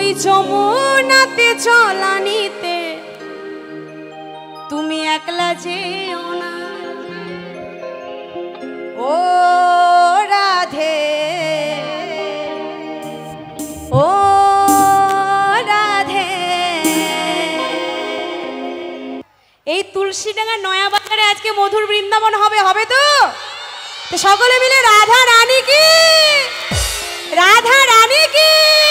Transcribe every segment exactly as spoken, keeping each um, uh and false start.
যমুনাতে চলানিতে তুমি একলা যেও না ও রাধে ও রাধে। এই তুলসীডাঙ্গা নয়া বাজারে আজকে মধুর বৃন্দাবন হবে হবে তো সকলে মিলে রাধা রানী কি রাধা রানী কি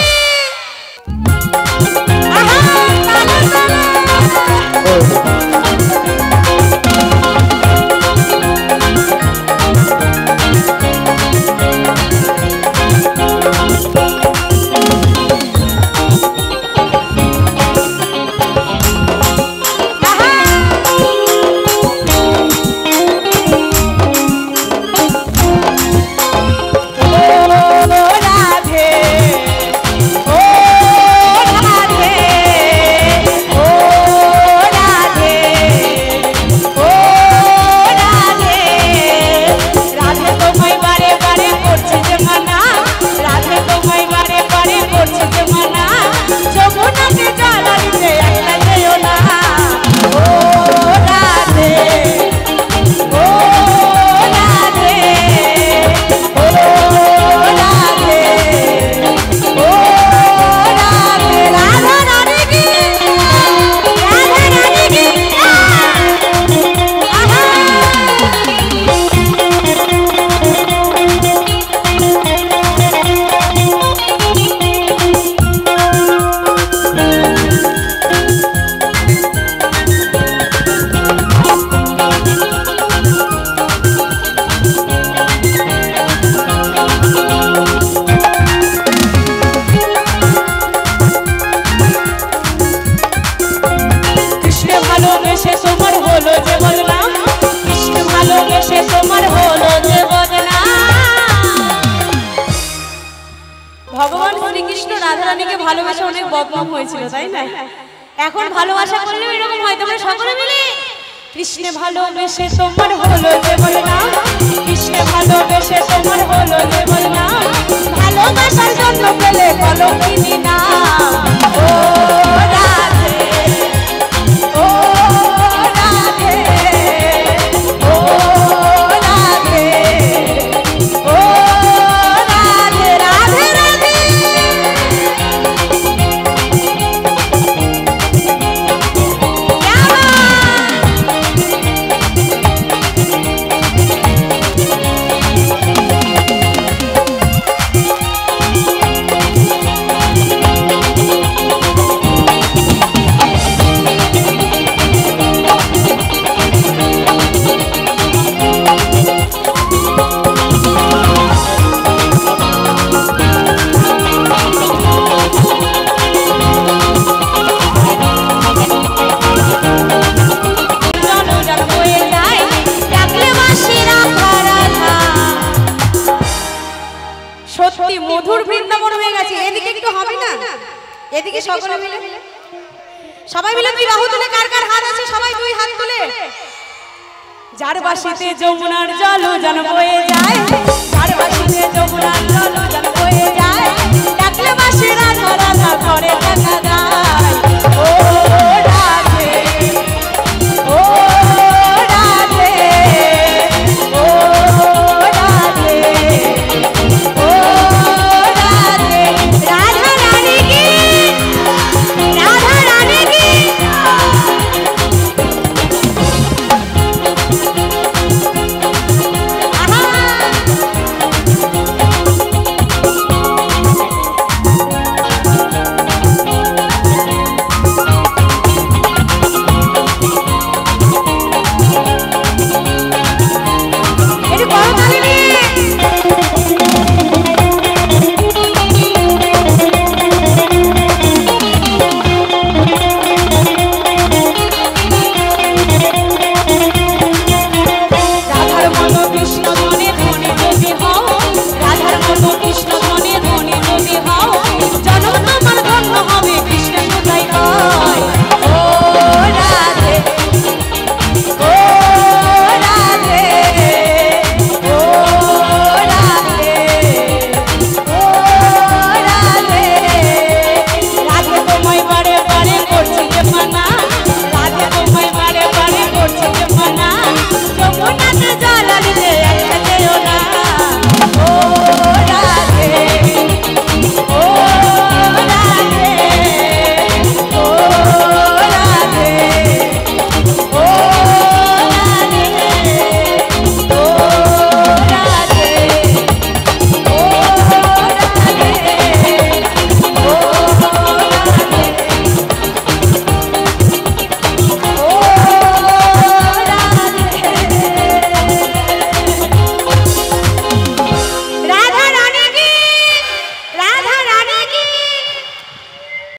ভগবান শ্রীকৃষ্ণ রাধা রানীকে ভালোবাসা অনেক বদনাম হয়েছিল তাই না এখন ভালোবাসা করলেও এরকম হয় তোমরা সকলে মিলে কৃষ্ণে ভালোবেসে তোমার হলো যে বললাম কৃষ্ণে ভালোবেসে তোমার হলো যে বললাম ভালোবাসার জন্য পেলে কলঙ্কিনী না ও রাধে ও রাধে ও রাধে ও রাধে রাধে রাধে। মধুর বৃন্দাবন হয়ে গেছে এদিকে একটু হবে না এদিকে সকলে মিলে সবাই মিলে দুই বাহু তুলে কার কার হাত আছে সবাই দুই হাত তুলে যার বাসিতে যমুনার জল জন বয়ে যায় যার বাসিতে যমুনার জল জন বয়ে যায় ডাকলে বাসি রাধা রাধা করে দেখা যায় ও